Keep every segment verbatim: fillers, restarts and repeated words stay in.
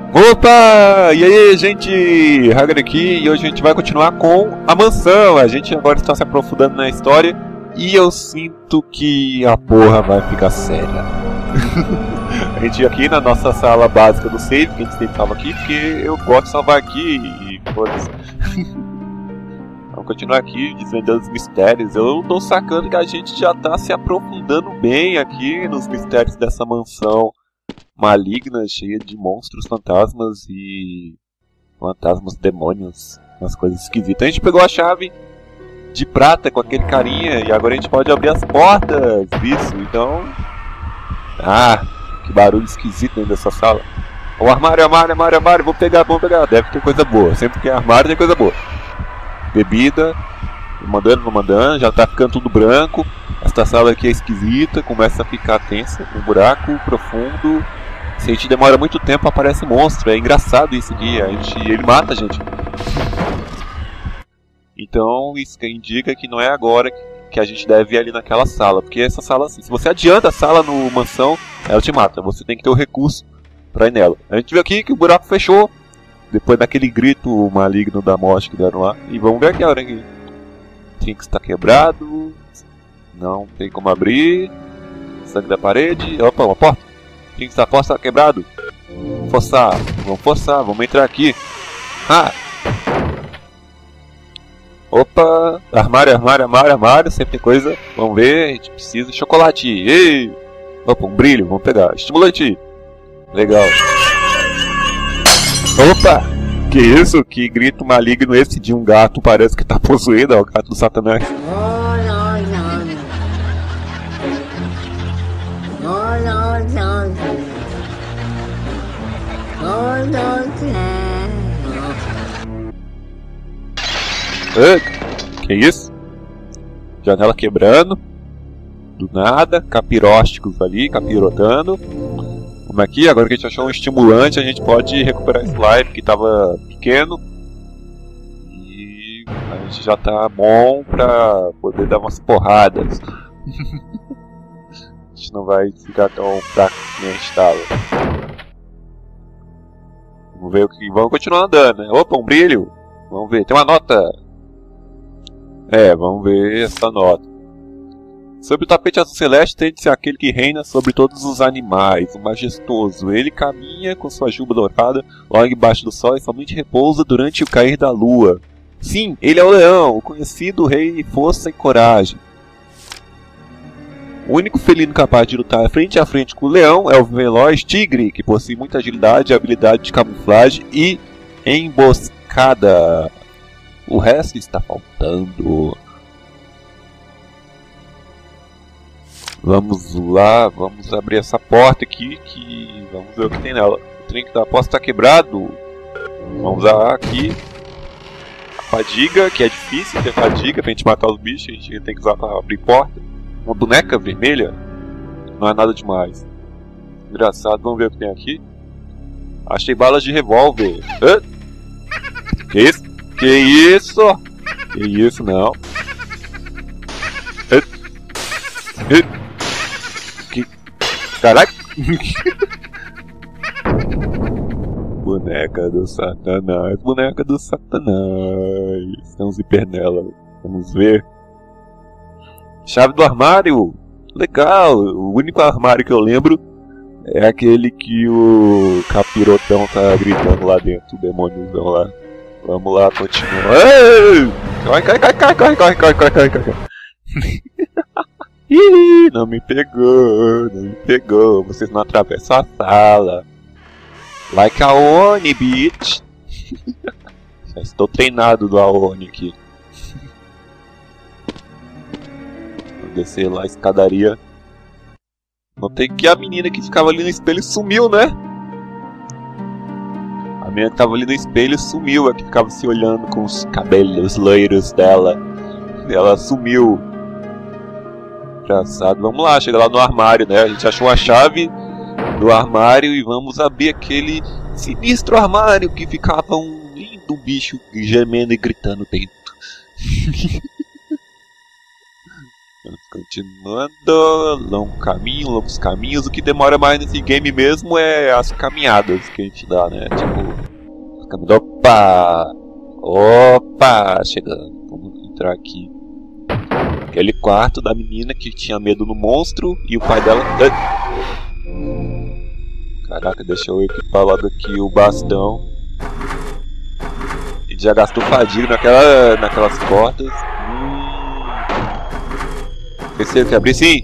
Opa! E aí, gente? Hagar aqui, e hoje a gente vai continuar com a mansão. A gente agora está se aprofundando na história e eu sinto que a porra vai ficar séria. A gente aqui na nossa sala básica do save, que a gente sempre salva aqui, porque eu gosto de salvar aqui e foda-se. Vamos continuar aqui desvendando os mistérios. Eu tô sacando que a gente já tá se aprofundando bem aqui nos mistérios dessa mansão maligna, cheia de monstros, fantasmas e fantasmas, demônios, umas coisas esquisitas. A gente pegou a chave de prata com aquele carinha e agora a gente pode abrir as portas. Isso, então... Ah, que barulho esquisito dentro dessa sala. O armário, armário, armário, armário, vou pegar, vou pegar. Deve ter coisa boa, sempre que é armário tem coisa boa. Bebida, vou mandando, vou mandando, já tá ficando tudo branco. Esta sala aqui é esquisita, começa a ficar tensa, um buraco profundo. Se a gente demora muito tempo, aparece monstro. É engraçado isso aqui, a gente, ele mata a gente. Então isso indica que não é agora que a gente deve ir ali naquela sala. Porque essa sala, assim, se você adianta a sala no mansão, ela te mata. Você tem que ter o recurso pra ir nela. A gente viu aqui que o buraco fechou, depois daquele grito maligno da morte que deram lá. E vamos ver aqui a hora que tem que estar quebrado. Não tem como abrir. Sangue da parede. Opa, uma porta. Tem que estar a porta está quebrado. Forçar. Vamos forçar. Vamos entrar aqui. Ah! Opa! Armário, armário, armário, armário. Sempre tem coisa. Vamos ver. A gente precisa de chocolate. Ei! Opa, um brilho. Vamos pegar. Estimulante. Legal. Opa! Que isso? Que grito maligno esse de um gato. Parece que tá possuído. É o gato do Satanás. Ah, que isso? Janela quebrando. Do nada. Capirósticos ali, capirotando. Vamos aqui, agora que a gente achou um estimulante, a gente pode recuperar esse life que estava pequeno. E a gente já tá bom pra poder dar umas porradas. A gente não vai ficar tão fraco que nem a gente tava. Vamos ver o que. Vamos continuar andando, né? Opa, um brilho! Vamos ver, tem uma nota! É, vamos ver essa nota. Sobre o tapete azul celeste tem de ser aquele que reina sobre todos os animais, o majestoso. Ele caminha com sua juba dourada logo embaixo do sol e somente repousa durante o cair da lua. Sim, ele é o leão, o conhecido rei de força e coragem. O único felino capaz de lutar frente a frente com o leão é o veloz tigre, que possui muita agilidade, habilidade de camuflagem e emboscada. O resto está faltando. Vamos lá, vamos abrir essa porta aqui, que vamos ver o que tem nela. O trinco da porta está quebrado. Vamos usar aqui a fadiga, que é difícil ter fadiga pra gente matar os bichos, a gente tem que usar para abrir porta. Uma boneca vermelha? Não é nada demais. Engraçado, vamos ver o que tem aqui. Achei balas de revólver. Hã? Que isso? Que isso? Que isso, não. Hã? Hã? Que... Caraca! Boneca do Satanás. Boneca do Satanás. Tem um zíper nela. Vamos ver. Chave do armário. Legal. O único armário que eu lembro é aquele que o capirotão tá gritando lá dentro. O demôniozão lá. Vamos lá, continua. Corre, corre, corre, corre, corre, corre, corre, corre, corre, corre. Ih, não me pegou, não me pegou. Vocês não atravessam a sala. Like a Oni, bitch. Já estou treinado do Aoni aqui. Vou descer lá a escadaria. Notei que a menina que ficava ali no espelho sumiu, né? A menina que tava ali no espelho sumiu. A que ficava se olhando com os cabelos loiros dela. Ela sumiu. Engraçado. Vamos lá, chega lá no armário, né? A gente achou a chave do armário e vamos abrir aquele sinistro armário que ficava um lindo bicho gemendo e gritando dentro. Continuando, longo caminho, longos caminhos. O que demora mais nesse game mesmo é as caminhadas que a gente dá, né? Tipo, caminhando. Opa! Opa! Chegando. Vamos entrar aqui. Aquele quarto da menina que tinha medo no monstro e o pai dela. Caraca, deixa eu equipar logo aqui o bastão. Ele já gastou fadiga naquela, naquelas portas. Hum. Pensei que abrir sim.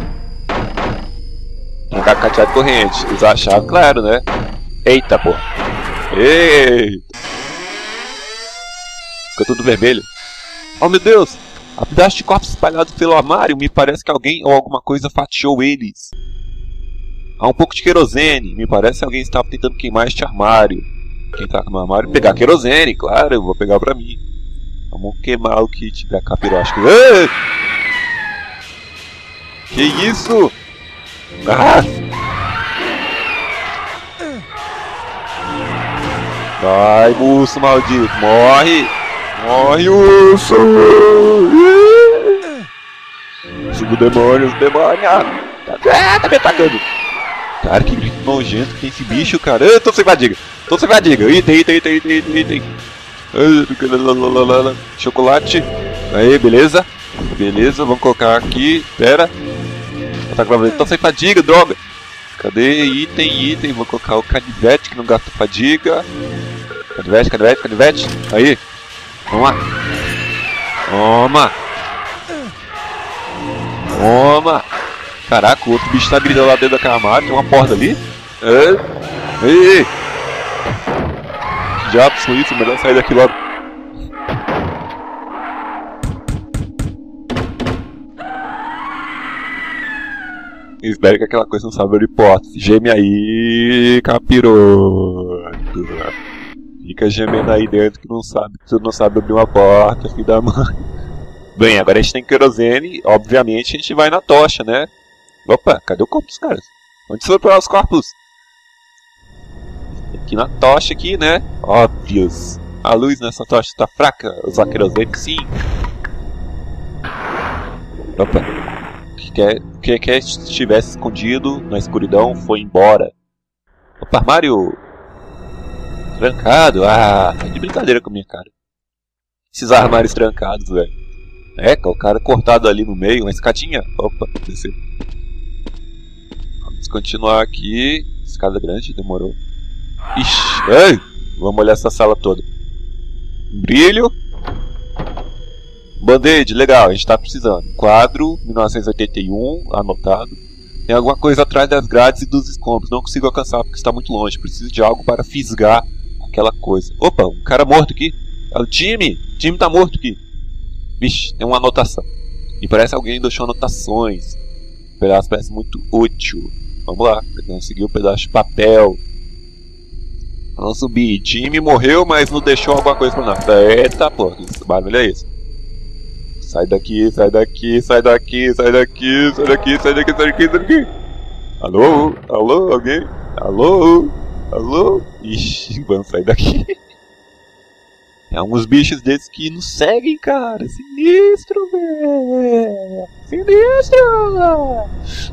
Trancar cadeado corrente. Usar a chave, claro, né? Eita, porra. Eita. Fica tudo vermelho. Oh, meu Deus. Há pedaços de corpos espalhados pelo armário. Me parece que alguém ou alguma coisa fatiou eles. Há um pouco de querosene. Me parece que alguém estava tentando queimar este armário. Quem tá no armário pegar querosene, claro, eu vou pegar pra mim. Vamos queimar o que tiver capirosca. Que isso? Ah! Vai, urso maldito, morre! Morre, urso! Subo demônios, demônio! Ah, tá me atacando! Cara, que grito nojento que tem esse bicho, cara! Eu tô sem fadiga! Tô sem fadiga! Item, item, item, item, item! Chocolate! Aí, beleza? Beleza, vamos colocar aqui. Pera! Tô sem fadiga, droga! Cadê? Item, item. Vou colocar o canivete que não gasta fadiga. Canivete, canivete, canivete. Aí! Vamos lá! Toma! Toma! Caraca, o outro bicho tá gritando lá dentro daquela armário. Tem uma porta ali. Ei! Ei! Que diabos são isso? Melhor sair daqui logo. Espero que aquela coisa não saiba de porta. Geme aí, capiroto. Fica gemendo aí dentro que não sabe, que tu não sabe abrir uma porta, filho da mãe. Bem, agora a gente tem querosene. Obviamente a gente vai na tocha, né? Opa, cadê o corpo dos caras? Onde foram para os corpos? Aqui na tocha aqui, né? Óbvios. A luz nessa tocha está fraca. Usar querosene, sim. Opa. O que quer, o que quer estivesse escondido na escuridão foi embora. Opa, armário. Trancado. Ah, tá de brincadeira com a minha cara. Esses armários trancados, velho. É, o cara cortado ali no meio, uma escadinha. Opa, desceu. Vamos continuar aqui. Escada grande, demorou. Ixi, ei, vamos olhar essa sala toda. Brilho. Band-aid, legal, a gente tá precisando. Quadro, mil novecentos e oitenta e um, anotado. Tem alguma coisa atrás das grades e dos escombros. Não consigo alcançar porque está muito longe. Preciso de algo para fisgar aquela coisa. Opa, um cara morto aqui. É o Jimmy. Jimmy tá morto aqui. Vixe, tem uma anotação. Me parece que alguém deixou anotações. O pedaço parece muito útil. Vamos lá, conseguir um pedaço de papel. Vamos subir. Jimmy morreu, mas não deixou alguma coisa pra nada. Eita, porra, que barulho é esse? Sai daqui, sai daqui, sai daqui, sai daqui, sai daqui, sai daqui, sai daqui, sai daqui. Alô? Alô? Alguém? Alô? Alô? Ixi, vamos sair daqui. Tem alguns bichos desses que nos seguem, cara. Sinistro, velho. Sinistro.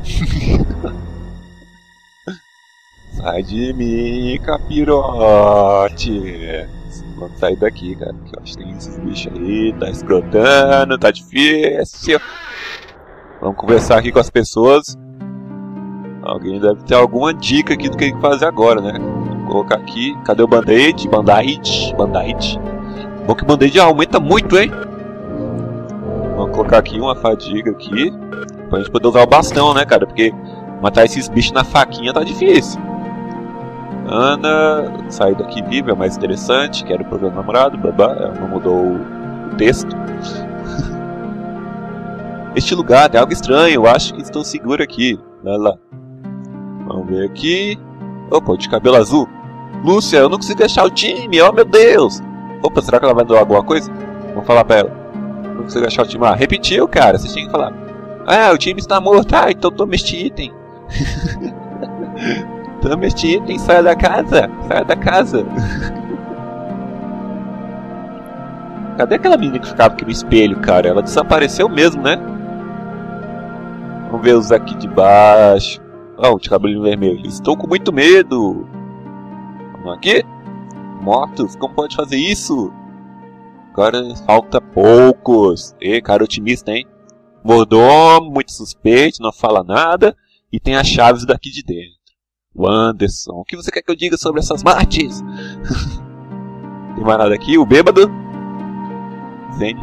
Sai de mim, capirote. Vamos sair daqui, cara. Que eu acho que tem esses bichos aí. Tá escrotando, tá difícil. Vamos conversar aqui com as pessoas. Alguém deve ter alguma dica aqui do que tem que fazer agora, né? Vou colocar aqui. Cadê o band-aid? Band-aid. Band-aid. Bom que o band-aid aumenta muito, hein? Vamos colocar aqui uma fadiga aqui. Pra gente poder usar o bastão, né, cara? Porque matar esses bichos na faquinha tá difícil. Ana, sair daqui viva é mais interessante. Quero o programa namorado, babá. Ela não mudou o texto. Este lugar tem algo estranho. Eu acho que estou seguro aqui. Vai lá. Vamos ver aqui. Opa, de cabelo azul. Lúcia, eu não consigo achar o time. Oh, meu Deus. Opa, será que ela vai dar alguma coisa? Vamos falar pra ela. Não consigo achar o time. Ah, repetiu, cara. Vocês tinham que falar. Ah, o time está morto. Ah, então toma este item. Toma este item, saia da casa. Saia da casa. Cadê aquela menina que ficava aqui no espelho, cara? Ela desapareceu mesmo, né? Vamos ver os aqui de baixo. Oh, de cabelo vermelho. Estou com muito medo. Vamos aqui. Mortos, como pode fazer isso? Agora falta poucos. E cara otimista, hein? Mordomo, muito suspeito, não fala nada. E tem as chaves daqui de dentro. O Anderson, o que você quer que eu diga sobre essas mortes? Tem mais nada aqui? O bêbado? Zen.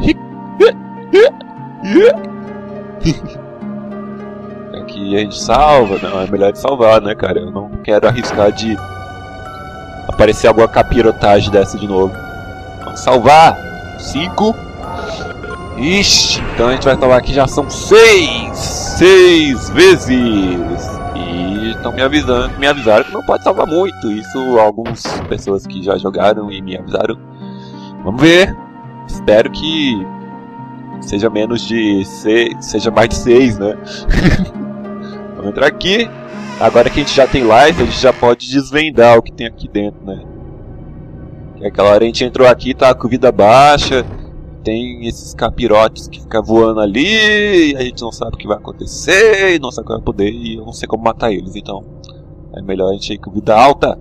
Aqui a gente salva. Não, é melhor de salvar, né, cara? Eu não quero arriscar de aparecer alguma capirotagem dessa de novo. Vamos salvar. Cinco. Ixi, então a gente vai salvar aqui, já são seis. Seis vezes. E estão me avisando, me avisaram que não pode salvar muito. Isso algumas pessoas que já jogaram e me avisaram. Vamos ver. Espero que seja menos de seis, seja mais de seis, né? Vamos entrar aqui. Agora que a gente já tem live, a gente já pode desvendar o que tem aqui dentro, né? Que aquela hora a gente entrou aqui, tá com vida baixa. Tem esses capirotes que ficam voando ali, e a gente não sabe o que vai acontecer, e não sabe o que vai poder, e eu não sei como matar eles, então é melhor a gente ir com vida alta.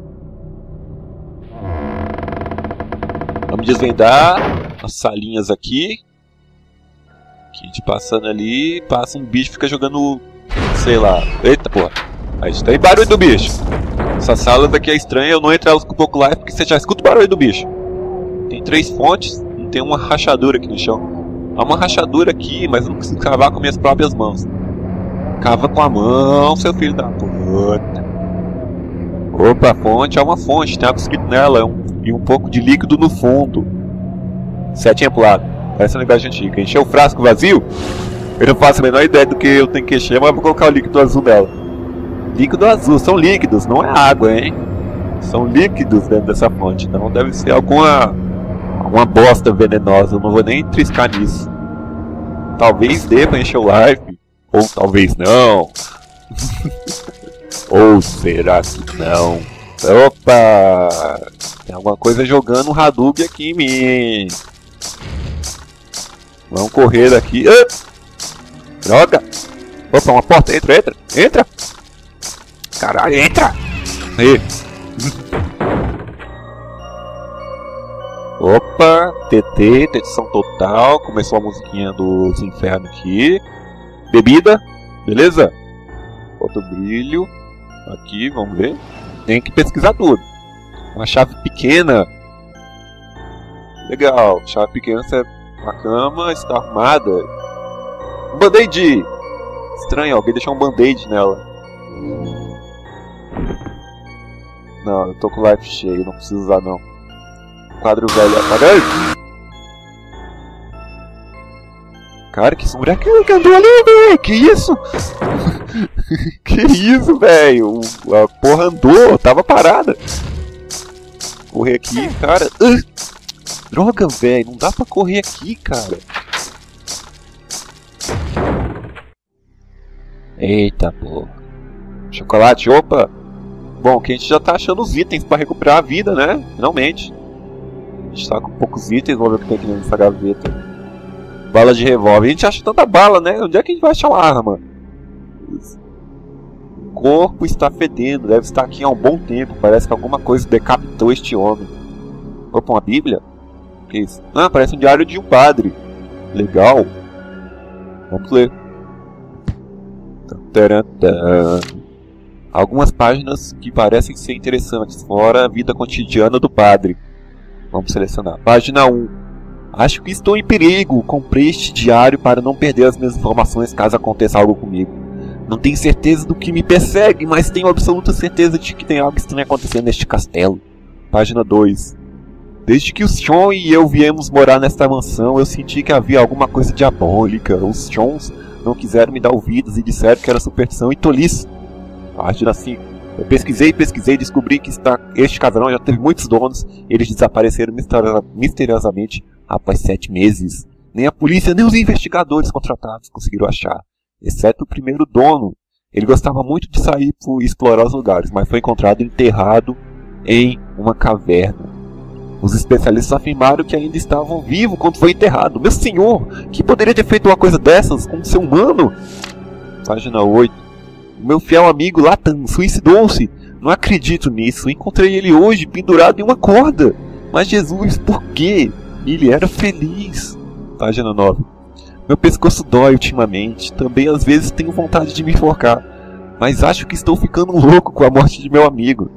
Vamos desvendar as salinhas aqui. Que a gente passando ali, passa um bicho, fica jogando, sei lá, eita porra, aí tem barulho do bicho. Essas salas aqui é estranha, eu não entro elas com pouco live, porque você já escuta o barulho do bicho. Tem três fontes. Tem uma rachadura aqui no chão. Há uma rachadura aqui, mas eu não consigo cavar com minhas próprias mãos. Cava com a mão, seu filho da puta. Opa, a fonte é uma fonte, tem algo escrito nela um, e um pouco de líquido no fundo. Setinha pro lado. Parece um negócio antigo. Encher o frasco vazio? Eu não faço a menor ideia do que eu tenho que encher, mas vou colocar o líquido azul nela. Líquido azul, são líquidos, não é água, hein? São líquidos dentro dessa fonte, então deve ser alguma... uma bosta venenosa, eu não vou nem triscar nisso. Talvez dê pra encher o live, ou talvez não. Ou será que não? Opa! Tem alguma coisa jogando um Hadouken aqui em mim. Vamos correr daqui. Ah! Droga! Opa, uma porta, entra, entra, entra! Caralho, entra! Aí. Opa, T T, tensão total. Começou a musiquinha dos infernos aqui. Bebida, beleza? Outro brilho. Aqui, vamos ver. Tem que pesquisar tudo. Uma chave pequena. Legal, chave pequena, a cama está arrumada. Um band-aid. Estranho, alguém deixou um band-aid nela. Não, eu tô com o life cheio, não preciso usar não. Quadro velho apagado. Cara, que sombra é aquela que andou ali, velho? Que isso? Que isso, velho? A porra andou, tava parada. Correr aqui, cara. Uh, droga, velho, não dá pra correr aqui, cara. Eita, porra. Chocolate, opa. Bom, que a gente já tá achando os itens pra recuperar a vida, né? Finalmente. A gente tá com poucos itens, vamos ver o que tem aqui nessa gaveta. Bala de revólver. A gente acha tanta bala, né? Onde é que a gente vai achar uma arma? O corpo está fedendo, deve estar aqui há um bom tempo. Parece que alguma coisa decapitou este homem. Opa, uma bíblia? O que é isso? Ah, parece um diário de um padre. Legal. Vamos ler. Tarantan. Algumas páginas que parecem ser interessantes, fora a vida cotidiana do padre. Vamos selecionar. Página um. Acho que estou em perigo. Comprei este diário para não perder as minhas informações caso aconteça algo comigo. Não tenho certeza do que me persegue, mas tenho absoluta certeza de que tem algo estranho acontecendo neste castelo. Página dois. Desde que os Sean e eu viemos morar nesta mansão, eu senti que havia alguma coisa diabólica. Os Seans não quiseram me dar ouvidos e disseram que era superstição e tolice. Página cinco. Eu pesquisei, pesquisei e descobri que está, este casarão já teve muitos donos. Eles desapareceram misteriosamente após sete meses. Nem a polícia, nem os investigadores contratados conseguiram achar. Exceto o primeiro dono. Ele gostava muito de sair por explorar os lugares, mas foi encontrado enterrado em uma caverna. Os especialistas afirmaram que ainda estavam vivos quando foi enterrado. Meu senhor, que poderia ter feito uma coisa dessas com um ser humano? Página oito. Meu fiel amigo Latan suicidou-se. Não acredito nisso. Encontrei ele hoje pendurado em uma corda. Mas Jesus, por quê? Ele era feliz. Página nove. Meu pescoço dói ultimamente. Também às vezes tenho vontade de me enforcar. Mas acho que estou ficando louco com a morte de meu amigo.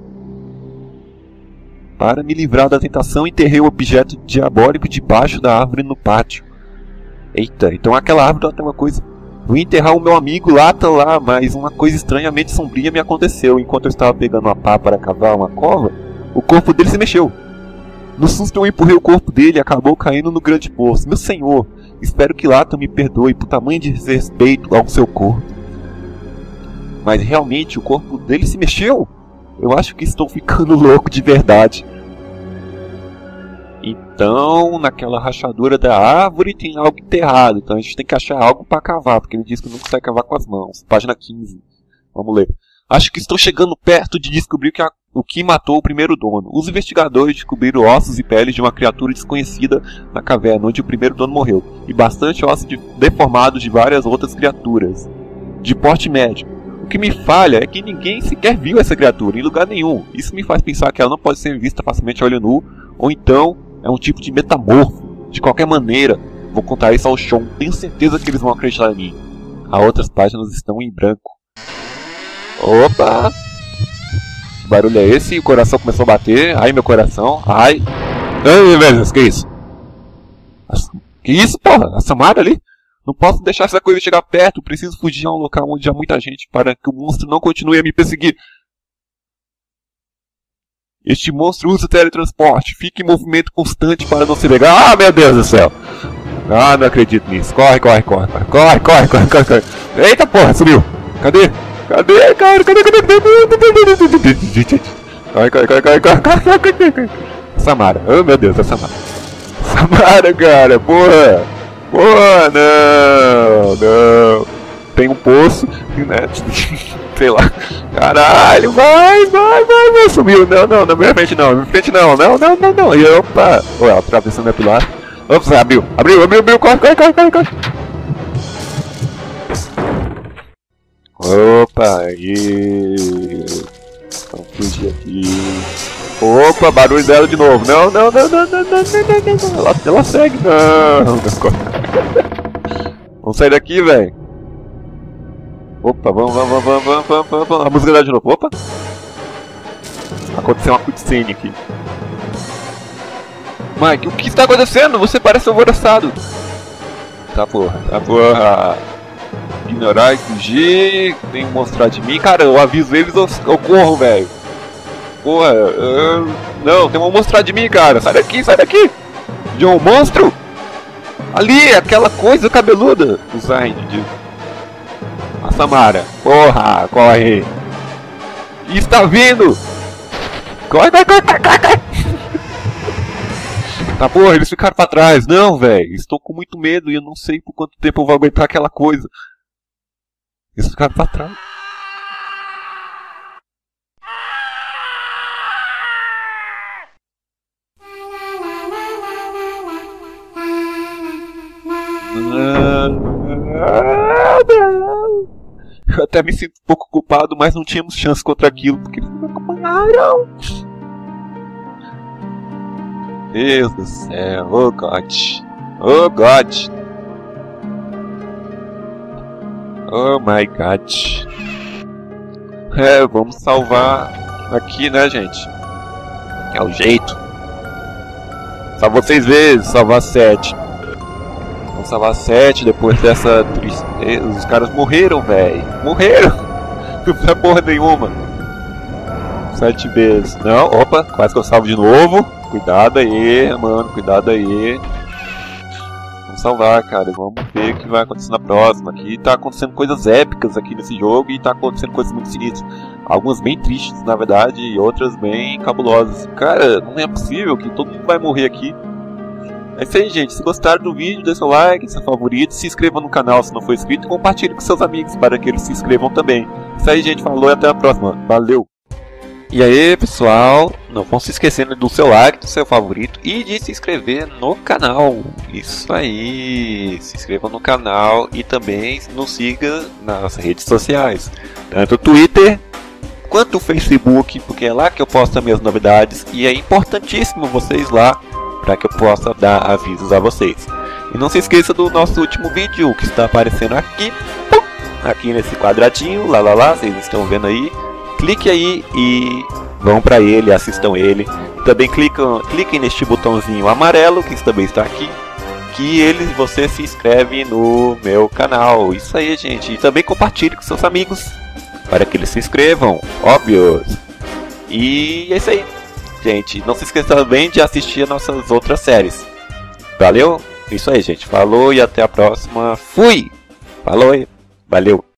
Para me livrar da tentação, enterrei o objeto diabólico debaixo da árvore no pátio. Eita, então aquela árvore tem uma coisa... Vou enterrar o meu amigo lá, tá lá, mas uma coisa estranhamente sombria me aconteceu. Enquanto eu estava pegando uma pá para cavar uma cova, o corpo dele se mexeu. No susto eu empurrei o corpo dele e acabou caindo no grande poço. Meu senhor, espero que Lata me perdoe por tamanho de desrespeito ao seu corpo. Mas realmente o corpo dele se mexeu? Eu acho que estou ficando louco de verdade. Então, naquela rachadura da árvore tem algo enterrado. Então a gente tem que achar algo para cavar, porque ele diz que não consegue cavar com as mãos. Página quinze. Vamos ler. Acho que estou chegando perto de descobrir que a, o que matou o primeiro dono. Os investigadores descobriram ossos e peles de uma criatura desconhecida na caverna, onde o primeiro dono morreu. E bastante ossos de, deformados de várias outras criaturas. De porte médio. O que me falha é que ninguém sequer viu essa criatura, em lugar nenhum. Isso me faz pensar que ela não pode ser vista facilmente a olho nu, ou então... é um tipo de metamorfo. De qualquer maneira, vou contar isso ao Sean. Tenho certeza que eles vão acreditar em mim. As outras páginas estão em branco. Opa! Que barulho é esse? O coração começou a bater. Ai, meu coração. Ai. Ai, velho, que isso? Que isso, porra? A Samara ali? Não posso deixar essa coisa chegar perto. Preciso fugir a um local onde há muita gente para que o monstro não continue a me perseguir. Este monstro usa teletransporte. Fique em movimento constante para não se pegar. Ah, meu Deus do céu. Ah, não acredito nisso. Corre, corre, corre. Corre, corre, corre, corre, corre. Eita porra, sumiu. Cadê? Cadê, cara? Cadê, cadê, cadê? Corre, corre, corre, corre, corre, corre, corre. Samara. Oh, meu Deus, é Samara. Samara, cara. Porra. Porra, não. Não. Tem um poço, né? Sei lá. Caralho, vai, vai, vai, vai. Sumiu. Não, não, na minha frente não. Na minha frente não. Não, não, não, não. E opa. Ué, ela atravessando a pilar. Opa, abriu. Abriu, abriu, abriu. Corre, corre, corre, corre, corre. Opa, aí. Vamos fugir aqui. Opa, barulho dela de novo. Não, não, não, não, não, não, não, não, não. Ela, ela segue. Não, não. Vamos sair daqui, velho. Opa, vamos, vamos, vamos, vamos, vamos, vamos, vamos. A música dá de novo. Opa! Aconteceu uma cutscene aqui. Mike, o que está acontecendo? Você parece alvoroçado. Tá porra, tá porra. Ignorar e fugir. Tem que mostrar de mim. Cara, eu aviso eles, eu, eu corro, velho. Porra, eu... não, tem que mostrar de mim, cara. Sai daqui, sai daqui. John, monstro? Ali, aquela coisa cabeluda. O Zayn de... a Samara. Porra, corre. E está vindo. Corre, corre, corre, corre, corre, corre. Tá, porra, eles ficaram pra trás. Não, velho. Estou com muito medo e eu não sei por quanto tempo eu vou aguentar aquela coisa. Eles ficaram pra trás. Eu até me sinto um pouco culpado, mas não tínhamos chance contra aquilo, porque eles me acompanharam. Deus do céu, oh God, oh God, oh my God. É, vamos salvar aqui, né, gente? É o jeito. Salvou seis vezes, salvar sete. Vamos salvar sete depois dessa tristeza. Os caras morreram, velho. Morreram. Não foi porra nenhuma. Sete vezes. Não, opa, quase que eu salvo de novo. Cuidado aí, mano, cuidado aí. Vamos salvar, cara. Vamos ver o que vai acontecer na próxima. Aqui tá acontecendo coisas épicas aqui nesse jogo e tá acontecendo coisas muito sinistras. Algumas bem tristes, na verdade, e outras bem cabulosas. Cara, não é possível que todo mundo vai morrer aqui. É isso aí, gente. Se gostaram do vídeo, deixa o like, seu favorito, se inscreva no canal se não for inscrito e compartilhe com seus amigos para que eles se inscrevam também. É isso aí, gente. Falou e até a próxima. Valeu! E aí, pessoal, não vão se esquecendo do seu like, do seu favorito e de se inscrever no canal. Isso aí, se inscreva no canal e também nos siga nas redes sociais, tanto o Twitter quanto o Facebook, porque é lá que eu posto as minhas novidades e é importantíssimo vocês lá para que eu possa dar avisos a vocês. E não se esqueça do nosso último vídeo que está aparecendo aqui, aqui nesse quadradinho, lá lá lá, vocês estão vendo aí. Clique aí e vão para ele, assistam ele. Também clicam, cliquem neste botãozinho amarelo que também está aqui, que ele você se inscreve no meu canal. Isso aí, gente. E também compartilhe com seus amigos para que eles se inscrevam, óbvio. E é isso aí, gente. Não se esqueça também de assistir as nossas outras séries. Valeu? Isso aí, gente. Falou e até a próxima. Fui! Falou e valeu!